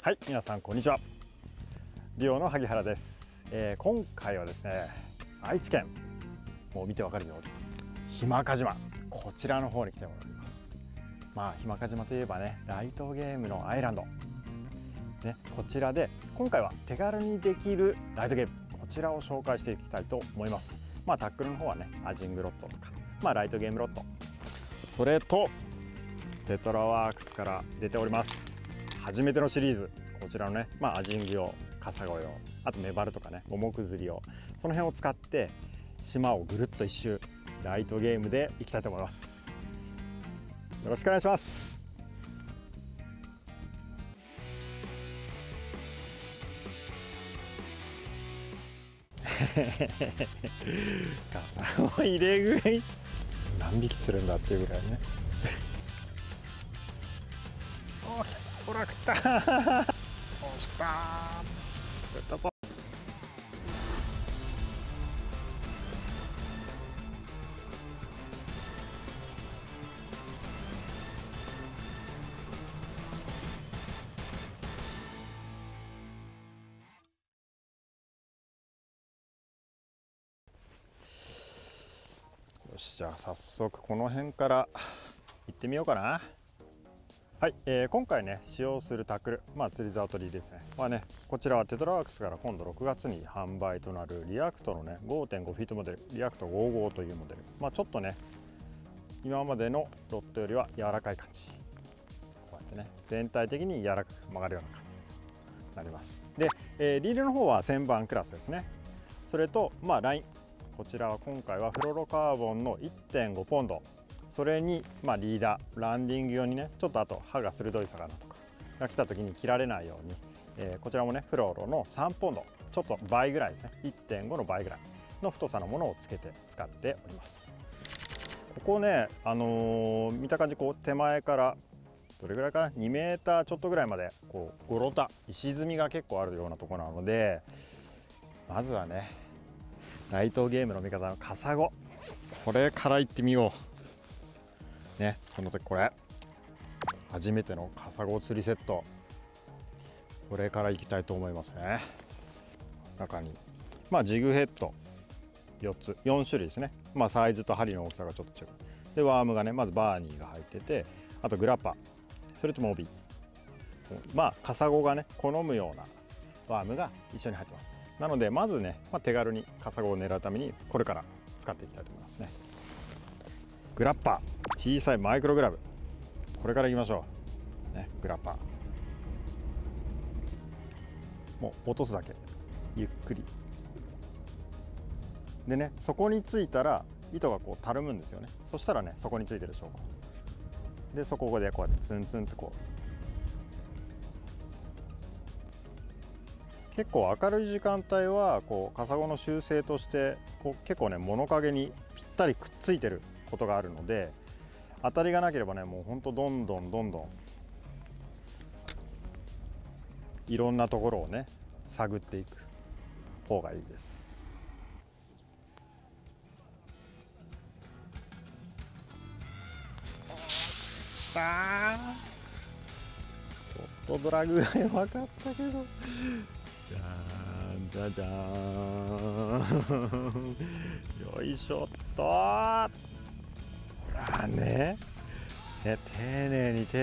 はい、皆さんこんにちは。リオの萩原です。今回はですね、愛知県、もう見てわかるように日間賀島、こちらの方に来ております。日間賀島といえばね、ライトゲームのアイランドね、こちらで今回は手軽にできるライトゲーム、こちらを紹介していきたいと思います。タックルの方はね、アジングロットとか、ライトゲームロット、それとテトラワークスから出ております初めてのシリーズ、こちらのね、アジング用、カサゴ用、あとメバルとかね、五目釣り用、その辺を使って島をぐるっと一周ライトゲームでいきたいと思います。よろしくお願いします。カサゴ入れ食い何匹釣るんだっていうぐらいね。ほら食った食ったぞ。よし、じゃあ早速この辺から行ってみようかな。はい、今回ね使用するタックル、釣り竿取りですね。こちらはテトラワークスから今度6月に販売となるリアクトのね 5.5 フィートモデル、リアクト55というモデル、ちょっとね今までのロットよりは柔らかい感じ、こうやってね全体的に柔らかく曲がるような感じになります。で、リールの方は1000番クラスですね。それとライン、こちらは今回はフロロカーボンの 1.5 ポンド、それにリーダー、ランディング用にねちょっとあと刃が鋭い魚とかが来た時に切られないように、こちらもねフロロの3ポンド、ちょっと倍ぐらいですね、 1.5 の倍ぐらいの太さのものをつけて使っております。ここね、見た感じこう手前からどれぐらいかな、2メーターちょっとぐらいまでこうゴロタ石積みが結構あるようなところなので、まずはねライトゲームの味方のカサゴ、これからいってみようね。その時これ初めてのカサゴ釣りセット、これからいきたいと思いますね。中にジグヘッド4種類ですね。サイズと針の大きさがちょっと違う。でワームがねまずバーニーが入ってて、あとグラッパ、それとモビカサゴがね好むようなワームが一緒に入ってます。なのでまずね、手軽にカサゴを狙うためにこれから使っていきたいと思いますね。グラッパー、小さいマイクログラブ、これからいきましょうね。グラッパーもう落とすだけ、ゆっくりでね、そこについたら糸がこうたるむんですよね。そしたらねそこについてる証拠で、そこでこうやってツンツンってこう、結構明るい時間帯はこうカサゴの習性としてこう結構ね物陰にぴったりくっついてることがあるので、当たりがなければねもうほんとどんどんいろんなところをね探っていく方がいいです。ちょっとドラグが弱かったけど、じゃじゃーんよいしょっとね、丁寧に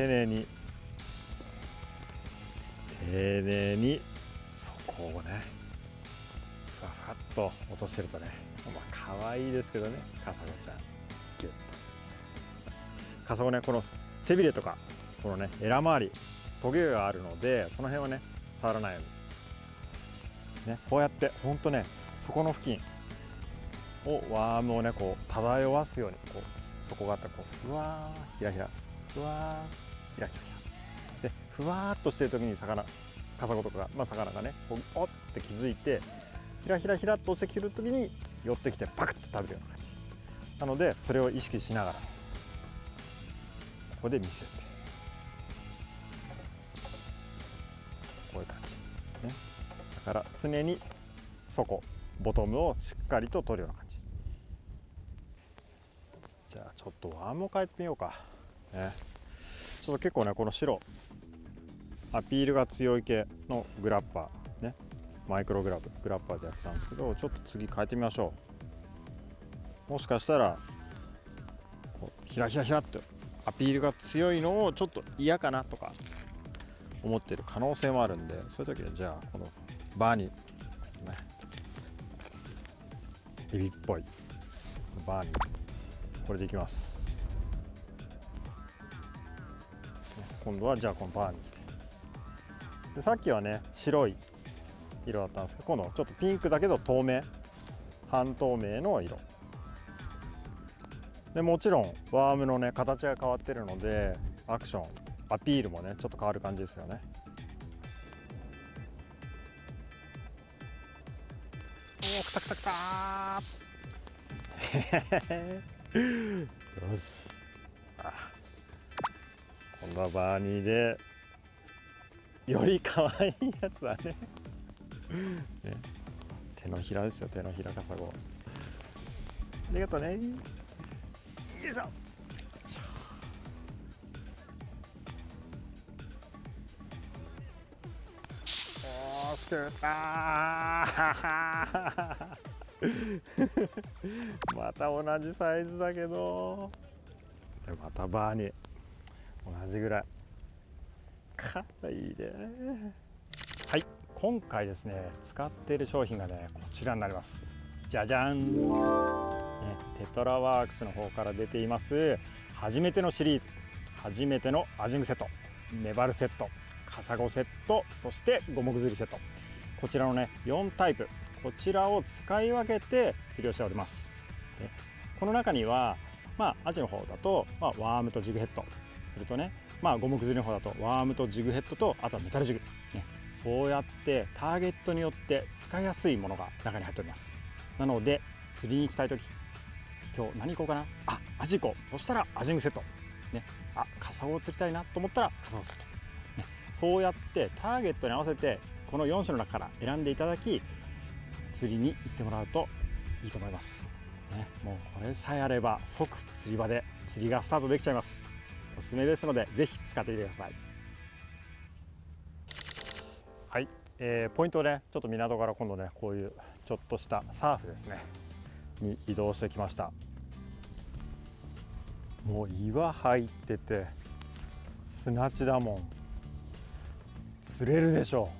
そこをねふわふわっと落としてるとね、可愛いですけどね、カサゴちゃんギュッとカサゴね、この背びれとかこのねエラ周りトゲがあるので、その辺はね触らないようにね、こうやってほんとねそこの付近をワームをねこう漂わすように、こう底があったらこうふわーひらひら、ふわーひらひらで、ふわーっとしてる時にカサゴとかが、魚がねこうおって気づいてひらひらひらっとしてきる時に寄ってきてパクッと食べるような感じなので、それを意識しながらここで見せて、こういう感じね。だから常に底ボトムをしっかりと取るような感じ。じゃあちょっとワームを変えてみようかね。ちょっと結構ねこの白アピールが強い系のグラッパーね、マイクログラッパーでやってたんですけど、ちょっと次変えてみましょう。もしかしたらこうヒラヒラヒラってアピールが強いのをちょっと嫌かなとか思ってる可能性もあるんで、そういう時はじゃあこのバーニー、ね、エビっぽいバーニー、これでいきます。今度はじゃあこのバーニーで、さっきはね白い色だったんですけど、今度はちょっとピンクだけど透明、半透明の色で、もちろんワームのね形が変わってるので、アクションアピールもねちょっと変わる感じですよね。おー、くたくたくたーよし、今度はバーニーでより可愛いやつだねね、手のひらですよ、手のひらカサゴ。ありがとうね。よいしょ。おーしくまた同じサイズだけど、またバーニー同じぐらいかわいいね。はい、今回ですね使っている商品がねこちらになります。じゃじゃん、ね、テトラワークスの方から出ています初めてのシリーズ、初めてのアジングセット、メバルセット、カサゴセット、そして五目釣りセット、こちらのね4タイプ、こちらを使い分けて釣りをしております。でこの中にはアジの方だと、ワームとジグヘッド、それとね五目釣りの方だとワームとジグヘッドと、あとはメタルジグ、ね、そうやってターゲットによって使いやすいものが中に入っております。なので釣りに行きたい時、今日何行こうかな、アジ行こう、そしたらアジングセット、ね、カサゴを釣りたいなと思ったらカサゴセット、ね、そうやってターゲットに合わせてこの4種の中から選んでいただき、釣りに行ってもらうといいと思います、ね、もうこれさえあれば即釣り場で釣りがスタートできちゃいます。おすすめですのでぜひ使ってみてください。はい、ポイントをねちょっと港から今度ねこういうちょっとしたサーフですねに移動してきました。もう岩入ってて砂地だもん、釣れるでしょ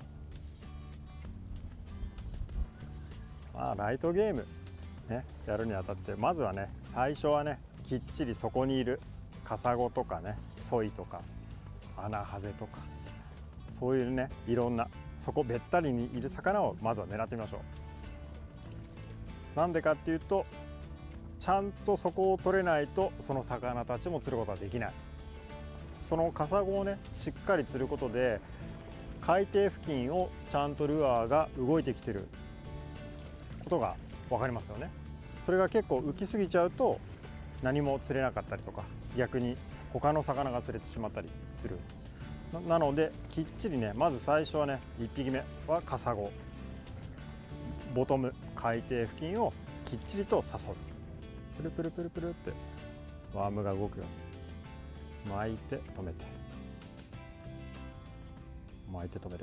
う。ライトゲームねやるにあたって、まずはね最初はねきっちりそこにいるカサゴとかねソイとかアナハゼとか、そういうねいろんなそこべったりにいる魚をまずは狙ってみましょう。なんでかっていうと、ちゃんとそこを取れないとその魚たちも釣ることはできない。そのカサゴをねしっかり釣ることで海底付近をちゃんとルアーが動いてきてることが分かりますよね。それが結構浮きすぎちゃうと何も釣れなかったりとか、逆に他の魚が釣れてしまったりする。なのできっちりね、まず最初はね1匹目はカサゴ、ボトム海底付近をきっちりと誘う。プルプルプルプルってワームが動くように巻いて止めて、巻いて止める。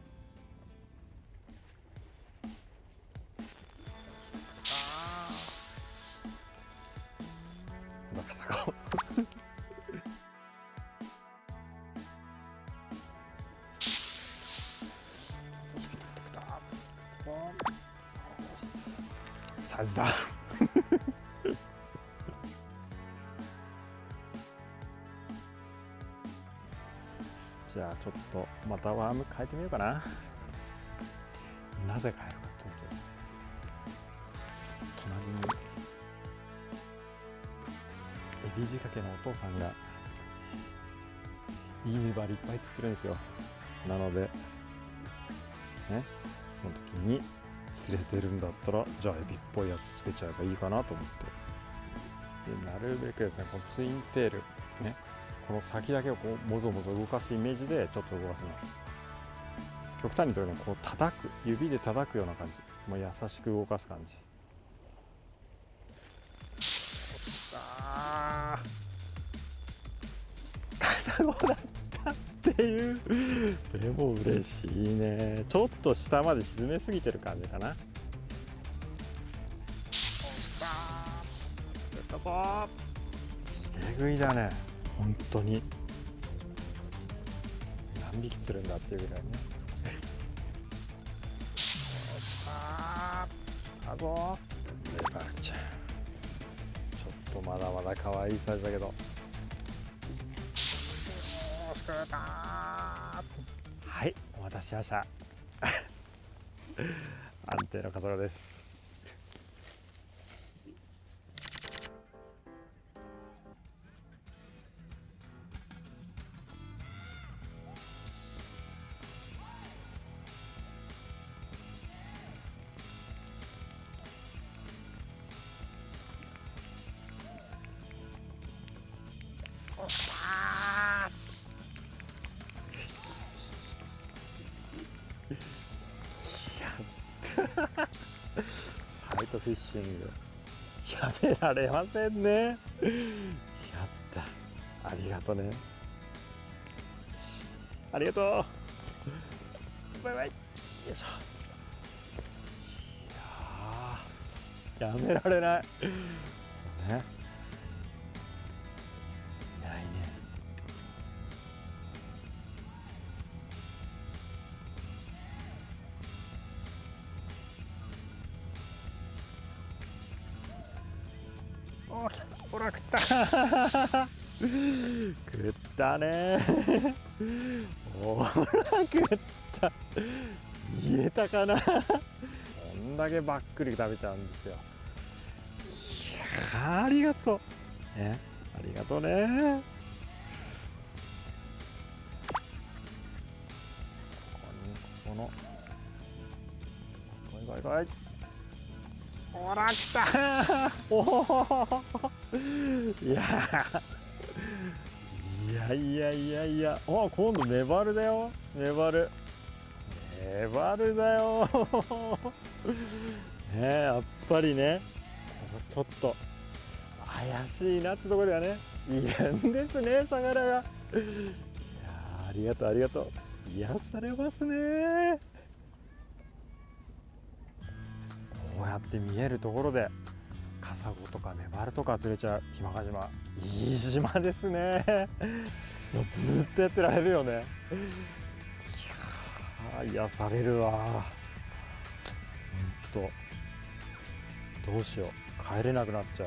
カサゴサイズだじゃあちょっとまたワーム変えてみようかな。なぜ変えるかというとですね、隣にエビ仕掛けのお父さんがいいメバルいっぱい釣ってるんですよ。なのでね、その時に釣れてるんだったら、じゃあエビっぽいやつつけちゃえばいいかなと思って、でなるべくですねこのツインテールね、この先だけをこうもぞもぞ動かすイメージでちょっと動かします。極端にというのこう叩く、指で叩くような感じ、もう優しく動かす感じ。カサゴだったっていうでも嬉しいね。ちょっと下まで沈めすぎてる感じかな。えぐいだね本当に。何匹釣るんだっていうぐらいね。あごレバルちゃん、ちょっとまだまだ可愛いサイズだけど。はい、お待たせしました安定のカサゴです。サイトフィッシングやめられませんね。やった、ありがとね。ありがとう。バイバイ。よいしょ。いややめられないね。いないね。おー、ほら食った食ったねほら食った。見えたかなこんだけばっくり食べちゃうんですよ。いやありがとうね、ありがとうね。この来い来い来い、ほら来たおおいやいやいやいや、お今度メバルだよ。メバルだよね、やっぱりね、ちょっと怪しいなってところではねいるんですね、魚が。いやありがとうありがとう、癒されますね。こうやって見えるところでカサゴとかメバルとか釣れちゃう日間賀島、いい島ですね。もうずっとやってられるよね。いや癒されるわ。ほんとどうしよう、帰れなくなっちゃう。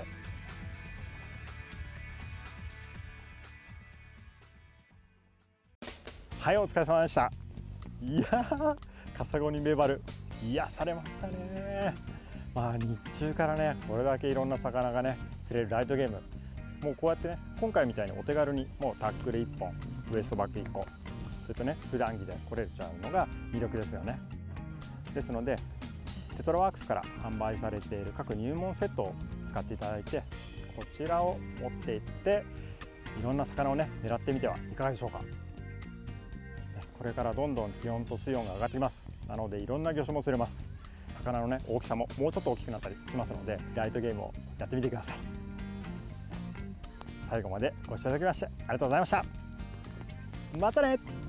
はい、お疲れ様でした。いやー、カサゴにメバル癒されましたね。まあ日中からねこれだけいろんな魚がね釣れるライトゲーム、もうこうやってね今回みたいにお手軽にもうタックル1本ウエストバッグ1個、それとね普段着で来れちゃうのが魅力ですよね。ですのでテトラワークスから販売されている各入門セットを使っていただいて、こちらを持っていっていろんな魚をね狙ってみてはいかがでしょうか。これからどんどん気温と水温が上がってきます。なのでいろんな魚種も釣れます。魚のね大きさももうちょっと大きくなったりしますので、ライトゲームをやってみてください。最後までご視聴いただきましてありがとうございました。またね。